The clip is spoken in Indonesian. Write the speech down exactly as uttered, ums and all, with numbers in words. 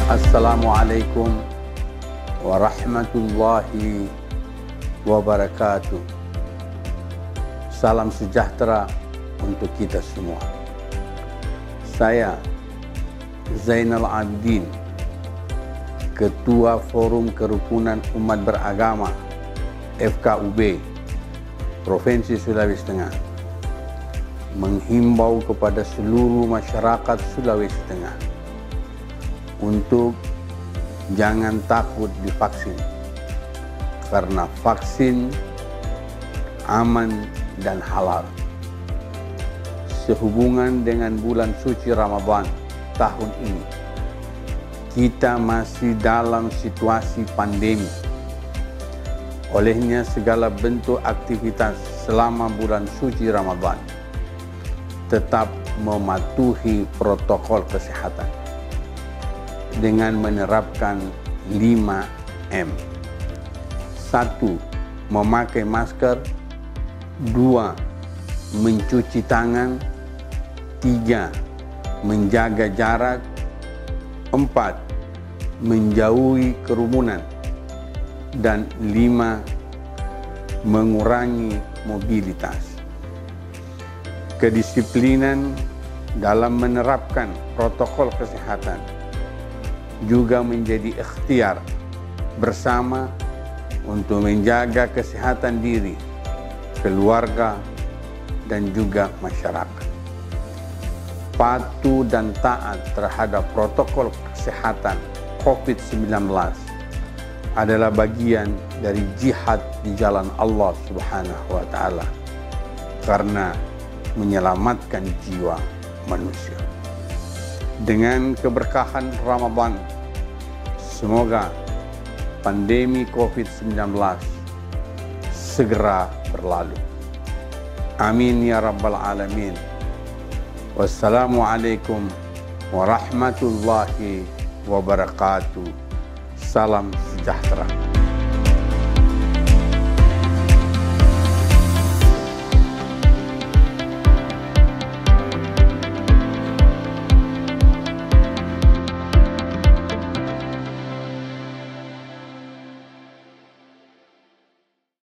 Assalamualaikum warahmatullahi wabarakatuh. Salam sejahtera untuk kita semua. Saya Zainal Abidin, Ketua Forum Kerukunan Umat Beragama F K U B Provinsi Sulawesi Tengah, menghimbau kepada seluruh masyarakat Sulawesi Tengah untuk jangan takut divaksin, karena vaksin aman dan halal. Sehubungan dengan bulan suci Ramadan tahun ini, kita masih dalam situasi pandemi. Olehnya segala bentuk aktivitas selama bulan suci Ramadan tetap mematuhi protokol kesehatan dengan menerapkan lima M. Satu, memakai masker. Dua, mencuci tangan. Tiga, menjaga jarak. Empat, menjauhi kerumunan. Dan lima, mengurangi mobilitas. Kedisiplinan dalam menerapkan protokol kesehatan juga menjadi ikhtiar bersama untuk menjaga kesehatan diri, keluarga, dan juga masyarakat. Patuh dan taat terhadap protokol kesehatan COVID sembilan belas adalah bagian dari jihad di jalan Allah Subhanahu wa Ta'ala, karena menyelamatkan jiwa manusia. Dengan keberkahan Ramadan, semoga pandemi COVID sembilan belas segera berlalu. Amin ya rabbal alamin. Wassalamualaikum warahmatullahi wabarakatuh. Salam sejahtera.